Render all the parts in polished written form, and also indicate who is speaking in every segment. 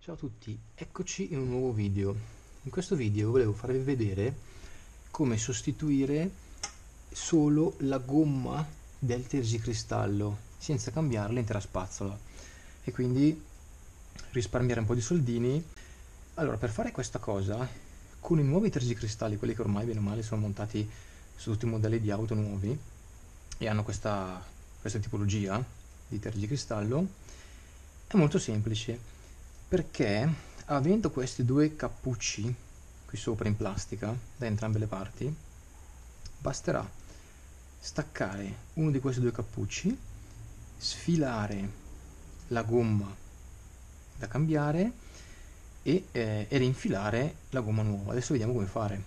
Speaker 1: Ciao a tutti, eccoci in un nuovo video. In questo video volevo farvi vedere come sostituire solo la gomma del tergicristallo senza cambiare l'intera spazzola e quindi risparmiare un po' di soldini. Allora, per fare questa cosa, con i nuovi tergicristalli, quelli che ormai bene o male sono montati su tutti i modelli di auto nuovi e hanno questa tipologia di tergicristallo, è molto semplice perché avendo questi due cappucci qui sopra in plastica da entrambe le parti, basterà staccare uno di questi due cappucci, sfilare la gomma da cambiare e rinfilare la gomma nuova. Adesso vediamo come fare.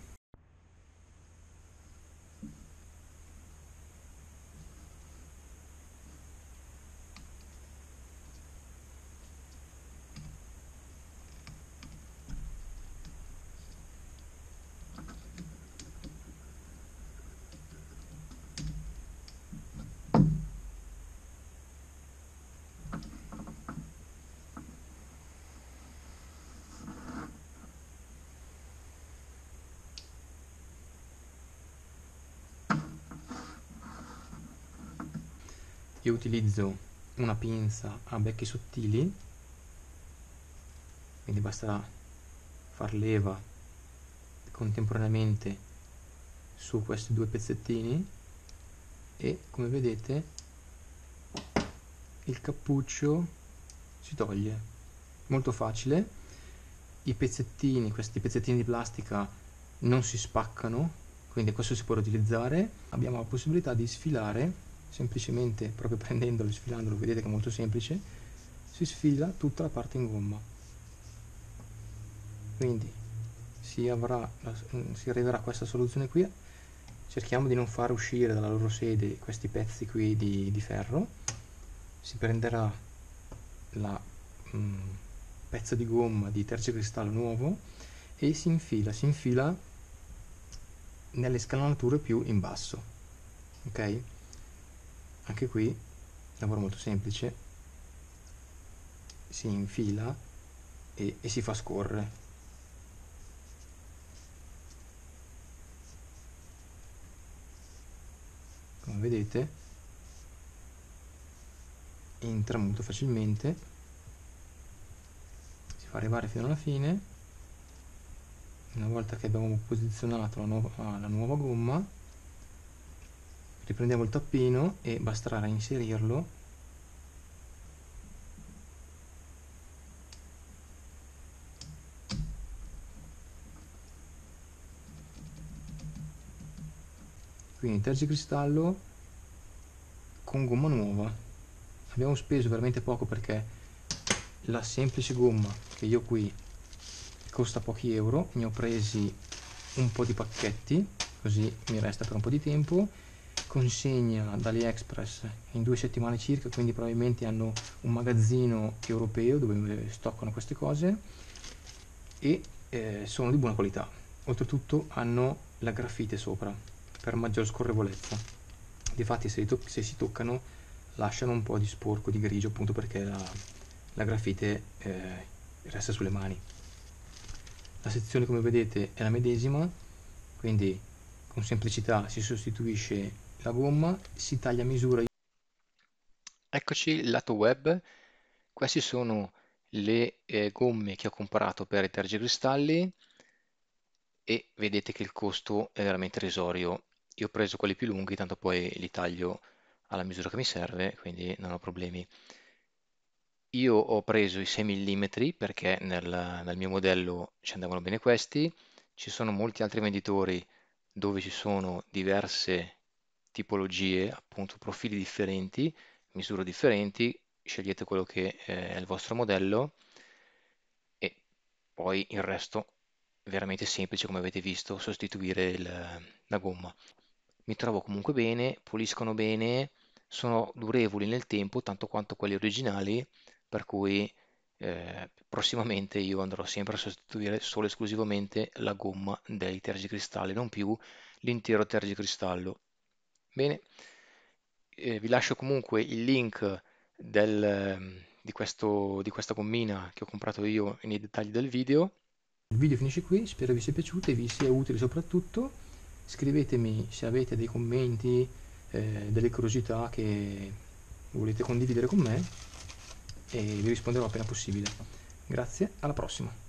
Speaker 1: Io utilizzo una pinza a becchi sottili, quindi basterà far leva contemporaneamente su questi due pezzettini e come vedete il cappuccio si toglie. Molto facile. Questi pezzettini di plastica non si spaccano, quindi questo si può riutilizzare. Abbiamo la possibilità di sfilare semplicemente, proprio prendendolo e sfilandolo, vedete che è molto semplice, si sfila tutta la parte in gomma, quindi si arriverà a questa soluzione qui. Cerchiamo di non far uscire dalla loro sede questi pezzi qui di ferro. Si prenderà la pezzo di gomma di tergicristallo nuovo e si infila nelle scalanature più in basso, ok? Anche qui lavoro molto semplice, si infila e si fa scorrere. Come vedete entra molto facilmente, si fa arrivare fino alla fine. Una volta che abbiamo posizionato la nuova gomma, riprendiamo il tappino e basterà reinserirlo quindi tergicristallo con gomma nuova. Abbiamo speso veramente poco perché la semplice gomma che io qui costa pochi euro, ne ho presi un po' di pacchetti così mi resta per un po' di tempo. Consegna da AliExpress in 2 settimane circa, quindi probabilmente hanno un magazzino europeo dove stoccano queste cose e sono di buona qualità. Oltretutto hanno la grafite sopra per maggior scorrevolezza. Difatti se si toccano lasciano un po' di sporco, di grigio, appunto perché la grafite resta sulle mani. La sezione, come vedete, è la medesima, quindi con semplicità si sostituisce la gomma, si taglia a misura. Eccoci il lato web. Queste sono le gomme che ho comprato per i tergicristalli e vedete che il costo è veramente irrisorio. Io ho preso quelli più lunghi, tanto poi li taglio alla misura che mi serve, quindi non ho problemi. Io ho preso i 6 mm perché nel mio modello ci andavano bene questi. Ci sono molti altri venditori dove ci sono diverse tipologie, appunto profili differenti, misure differenti. Scegliete quello che è il vostro modello e poi il resto veramente semplice, come avete visto, sostituire la gomma. Mi trovo comunque bene, puliscono bene, sono durevoli nel tempo, tanto quanto quelli originali, per cui prossimamente io andrò sempre a sostituire solo e esclusivamente la gomma dei tergicristalli, non più l'intero tergicristallo. Bene, vi lascio comunque il link di questa gommina che ho comprato io nei dettagli del video. Il video finisce qui, spero vi sia piaciuto e vi sia utile soprattutto. Scrivetemi se avete dei commenti, delle curiosità che volete condividere con me e vi risponderò appena possibile. Grazie, alla prossima.